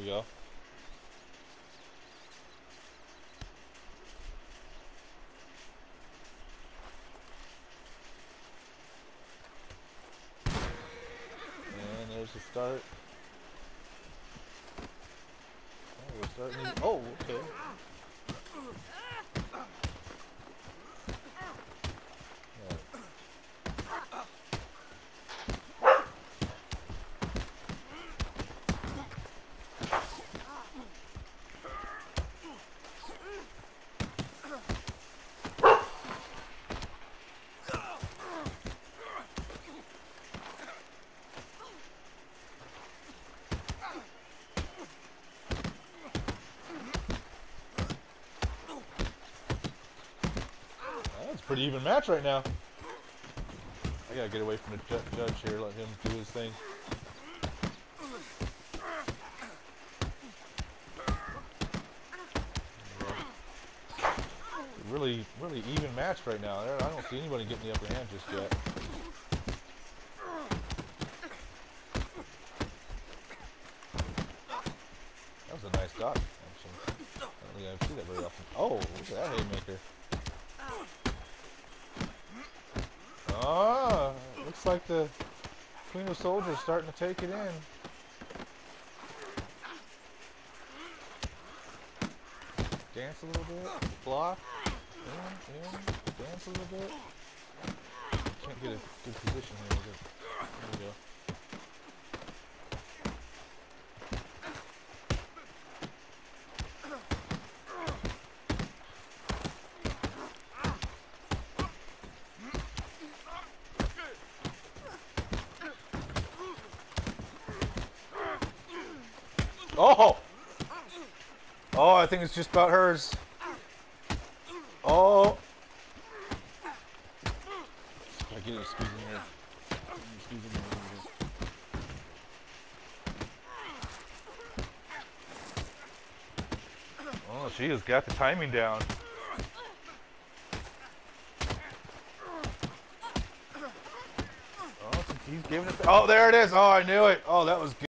we go. And there's the start. Oh, we're starting. Oh, okay. That's a pretty even match right now. I gotta get away from the judge here, let him do his thing. Really even match right now. I don't see anybody getting the upper hand just yet. That was a nice dodge, actually. I don't think I see that very often. Oh, look at that haymaker. Ah, looks like the Queen of Soldiers is starting to take it in. Dance a little bit, block, in, dance a little bit. Can't get a good position here. There we go. Oh! Oh, I think it's just about hers. Oh! I get it squeezing here. Squeezing here. Oh, she has got the timing down. Oh, he's giving it. Oh, there it is. Oh, I knew it. Oh, that was good.